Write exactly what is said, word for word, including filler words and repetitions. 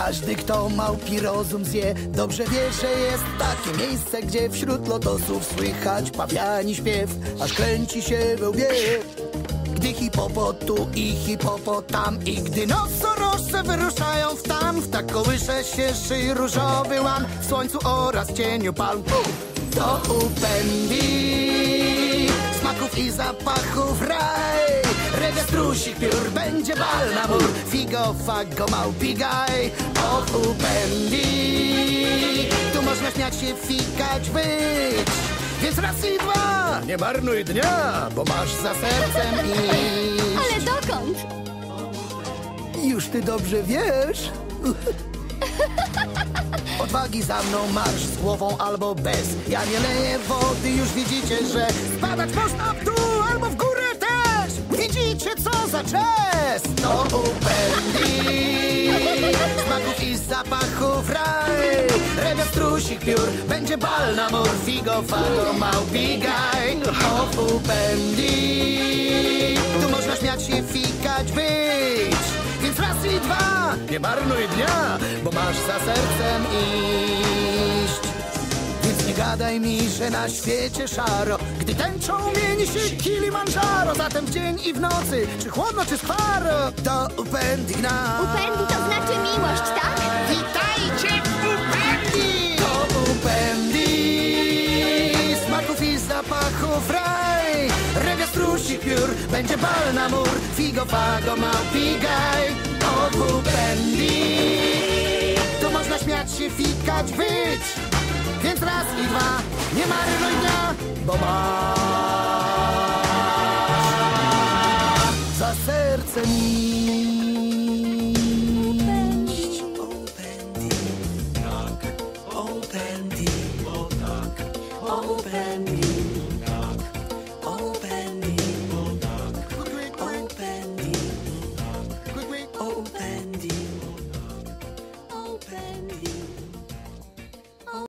Każdy, kto małpi rozum zje, dobrze wie, że jest takie miejsce, gdzie wśród lotosów słychać pawiani śpiew, aż kręci się we łbie. Gdy hipopo tu i hipopo tam, i gdy nosorożce wyruszają w tam, w tak kołysze się szyj różowy łan w słońcu oraz cieniu palm. To upędzi smaków i zapachów raj. Rewia strusich piór, będzie bal na mur, figo, fago, małpigaj. O upędzi, tu można śmiać się, fikać, być. Więc raz i dwa, nie marnuj dnia, bo masz za sercem iść. Ale dokąd? Już ty dobrze wiesz. Odwagi za mną, marsz z głową albo bez. Ja nie leję wody, już widzicie, że spadać można w dół albo w górę też. Widzicie, co za jazz? To upędzi smaków i zapachów raj. Rewia strusich piór, będzie bal na mur, figo, fago, małpigaj. O upędzi, tu można śmiać się, fikać, być. Więc raz i dwa, nie marnuj dnia, bo masz za sercem iść. Więc nie gadaj mi, że na świecie szaro, gdy tęczą mieni się Kilimandżaro. Zatem w dzień i w nocy, czy chłodno, czy skwaro, to upędzi gna. Upędzi to znaczy miłość, tak? Witajcie w upędzi! To upędzi smaków i zapachów raj. Rewia strusich piór, będzie bal na mur, figo, fago, małpigaj. O upędzi, tu można śmiać się, fikać, być. Więc raz i dwa, nie marnuj dnia, bo masz za sercem iść. Upędzi, tak, upędzi, o tak, upędzi.